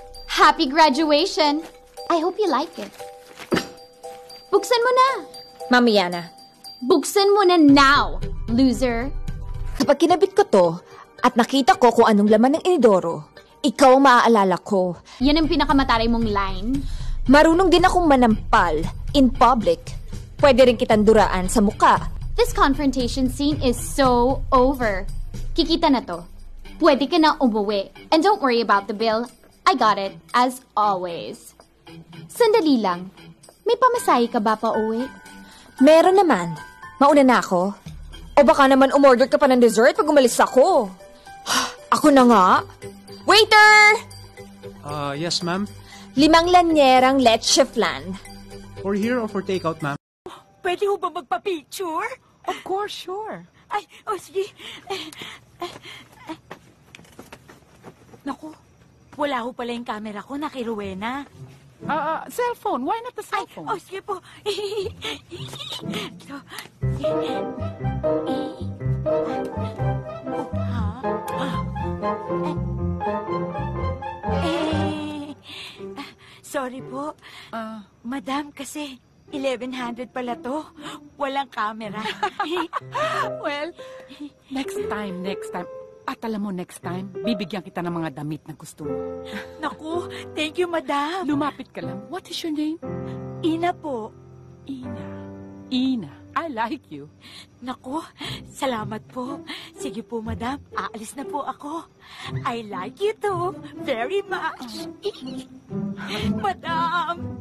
Happy graduation! I hope you like it. Buksan mo na! Mamaya na. Buksan mo na now, loser! Kapag kinabit ko to, at nakita ko kung anong laman ng inidoro, ikaw ang maaalala ko. Yan ang pinakamataray mong line. Marunong din akong manampal in public. Pwede rin kitang duraan sa muka. This confrontation scene is so over. Kikita na to. Pwede ka na umuwi. And don't worry about the bill. I got it, as always. Sandali lang. May pamasahe ka ba pa uwi? Meron naman. Mauna na ako. O baka naman umorder ka pa ng dessert pag umalis ako. Ako na nga. Waiter! Yes, ma'am. 5 lanyerang leche flan. For here or for takeout, ma'am? Pwede ho ba magpa-picture? Of course, sure. Ay, sige. Naku, wala ho pala yung camera ko na kay Rowena. Cellphone. Why not the cellphone? Sige po. Sorry po. Madam, kasi 1100 pala to. Walang camera. Well, next time. At alam mo, next time, bibigyan kita ng mga damit na gusto mo. Naku, thank you, madam. Lumapit ka lang. What is your name? Ina po. Ina. I like you. Naku, salamat po. Sige po, madam. Aalis na po ako. I like you too. Very much. Madam.